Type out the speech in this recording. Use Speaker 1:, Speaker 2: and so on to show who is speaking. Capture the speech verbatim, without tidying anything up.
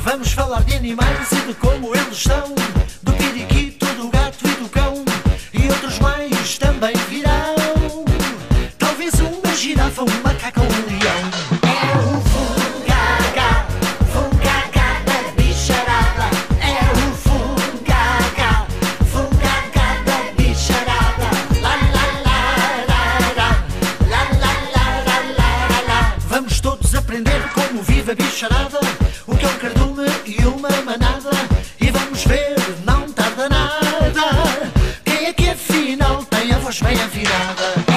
Speaker 1: Vamos falar de animais e de como eles estão, do periquito, do gato e do cão, e outros mais também virão. Talvez uma girafa, um macaco ou um leão. É o Fungaga, Fungaga da bicharada. É o Fungaga, Fungaga da bicharada. Lá, lá, lá, lá, lá, lá, lá, lá, lá, lá, lá. Vamos todos aprender como vive a bicharada, o que é um cardume e uma manada, e vamos ver, não tarda nada, quem é que afinal tem a voz bem afinada.